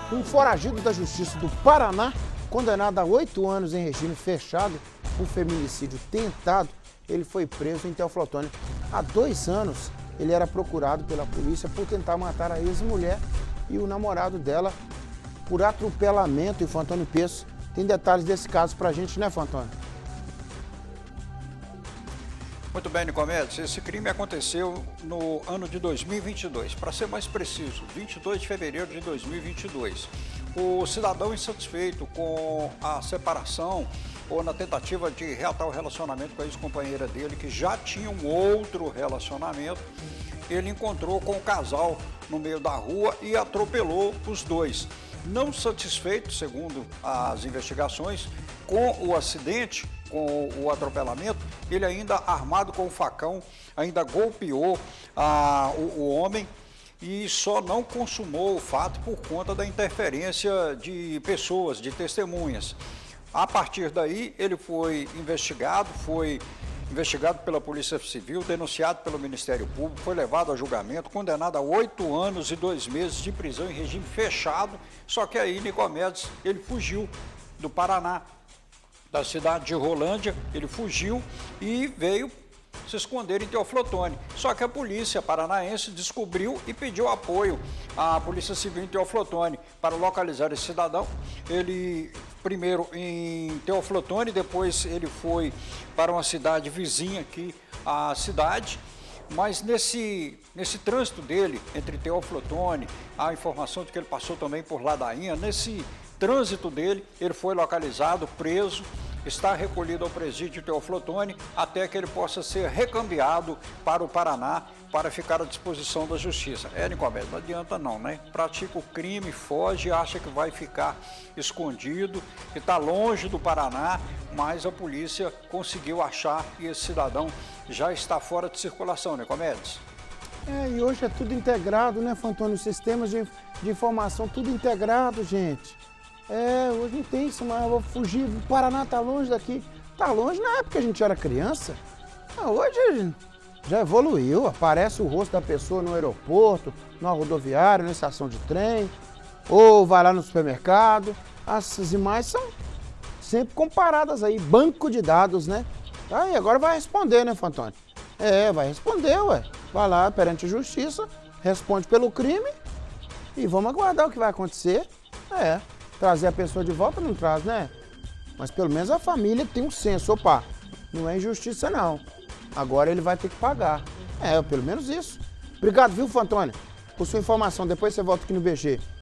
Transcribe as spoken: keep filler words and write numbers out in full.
Um foragido da Justiça do Paraná, condenado a oito anos em regime fechado por feminicídio tentado, ele foi preso em Teoflotone. Há dois anos, ele era procurado pela polícia por tentar matar a ex-mulher e o namorado dela por atropelamento. E Fantônio Peço tem detalhes desse caso pra gente, né, Fantônio? Muito bem, Nicomedes. Esse crime aconteceu no ano de dois mil e vinte e dois. Para ser mais preciso, vinte e dois de fevereiro de dois mil e vinte e dois. O cidadão insatisfeito com a separação ou na tentativa de reatar o relacionamento com a ex-companheira dele, que já tinha um outro relacionamento, ele encontrou com o casal no meio da rua e atropelou os dois. Não satisfeito, segundo as investigações, com o acidente, com o atropelamento, ele ainda armado com o facão, ainda golpeou ah, o, o homem e só não consumou o fato por conta da interferência de pessoas, de testemunhas. A partir daí, ele foi investigado, foi investigado pela Polícia Civil, denunciado pelo Ministério Público, foi levado a julgamento, condenado a oito anos e dois meses de prisão em regime fechado, só que aí, Nicomedes, ele fugiu do Paraná, da cidade de Rolândia, ele fugiu e veio se esconder em Teoflotone. Só que a polícia paranaense descobriu e pediu apoio à Polícia Civil em Teoflotone para localizar esse cidadão. Ele, primeiro em Teoflotone, depois ele foi para uma cidade vizinha aqui, a cidade. Mas nesse, nesse trânsito dele, entre Teoflotone, há informação de que ele passou também por Ladainha, nesse trânsito dele, ele foi localizado, preso, está recolhido ao presídio Teoflotone até que ele possa ser recambiado para o Paraná para ficar à disposição da justiça. É, Nicomedes, não adianta não, né? Pratica o crime, foge, acha que vai ficar escondido, que está longe do Paraná, mas a polícia conseguiu achar e esse cidadão já está fora de circulação, Nicomedes. É, e hoje é tudo integrado, né, Fantônio? Sistemas de, de informação, tudo integrado, gente. É, hoje não tem isso, mas eu vou fugir, o Paraná tá longe daqui. Tá longe na época que a gente era criança. Ah, hoje já evoluiu, aparece o rosto da pessoa no aeroporto, na rodoviária, na estação de trem, ou vai lá no supermercado. Essas imagens são sempre comparadas aí, banco de dados, né? Aí agora vai responder, né, Fantônio? É, vai responder, ué. Vai lá perante a justiça, responde pelo crime e vamos aguardar o que vai acontecer. É. Trazer a pessoa de volta não traz, né? Mas pelo menos a família tem um senso. Opa, não é injustiça não. Agora ele vai ter que pagar. É, pelo menos isso. Obrigado, viu, Fantônio, por sua informação. Depois você volta aqui no B G.